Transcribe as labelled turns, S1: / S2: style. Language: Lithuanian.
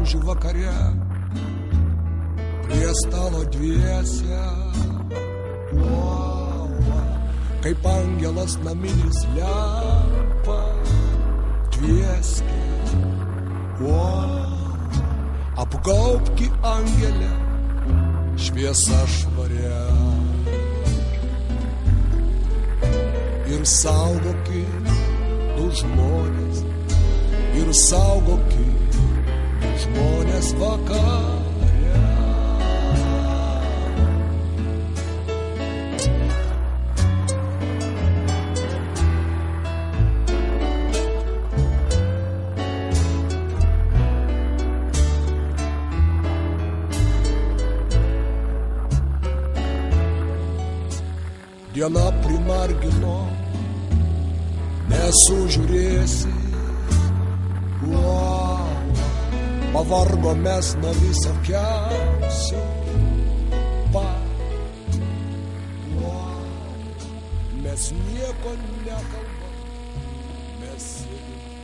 S1: pavyzdžiui, vakare prie stalo dviese, kaip angelas naminis lempa tvieskė. Apgaubki angelę šviesa švaria ir saugokit du žmonės, ir saugokit žmonės vakare. Diena primargino, nesužiūrėsi, pavargo mes nuo visokiausių, mes nieko nekalbam, mes sėdim.